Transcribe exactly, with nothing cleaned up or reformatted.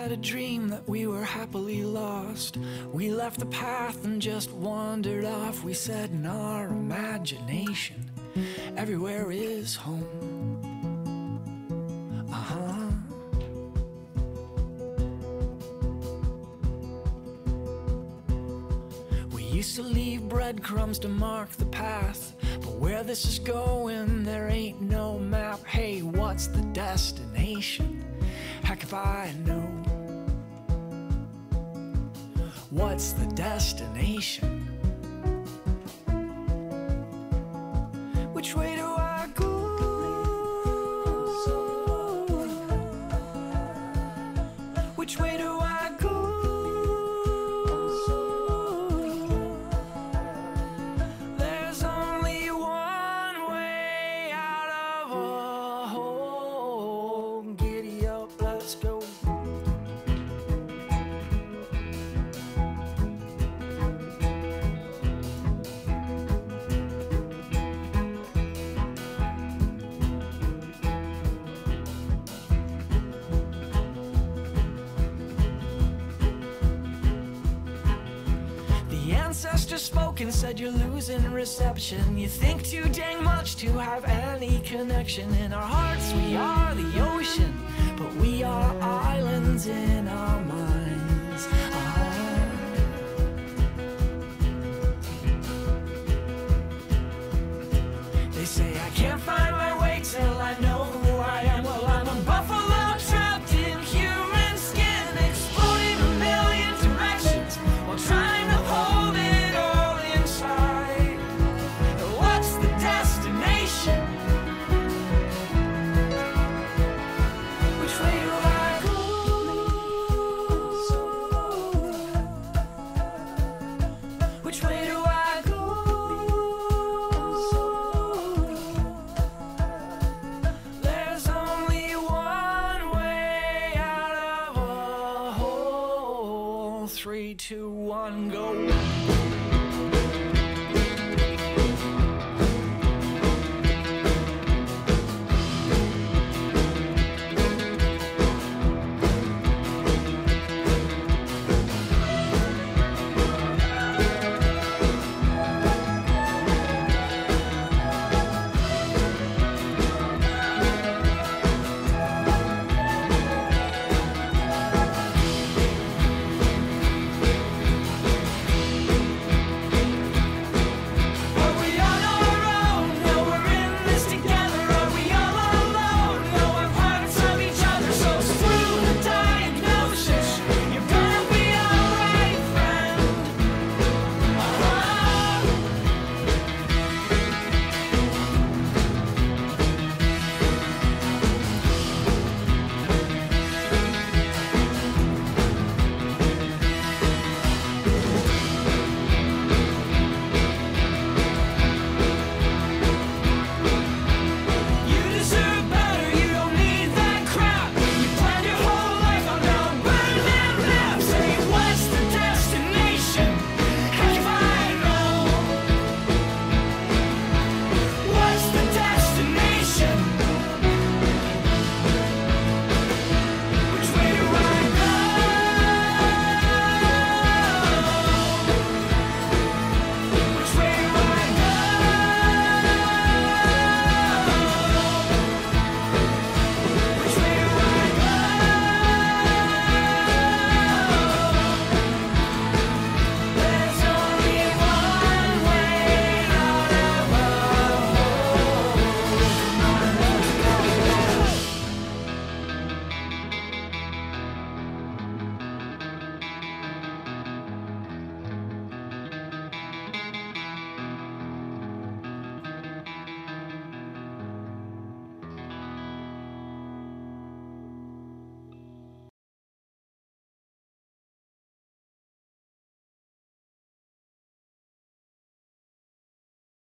had a dream that we were happily lost. We left the path and just wandered off. We said in our imagination, everywhere is home. Uh-huh. We used to leave breadcrumbs to mark the path, but where this is going, there ain't no map. Hey, what's the destination? Heck if I know. What's the destination? Which way do I go? Which way do I go? There's only one way out of a hole. Giddy up, let's go. Ancestor spoke and said you're losing reception. You think too dang much to have any connection. In our hearts we are the ocean, but we are islands in our minds.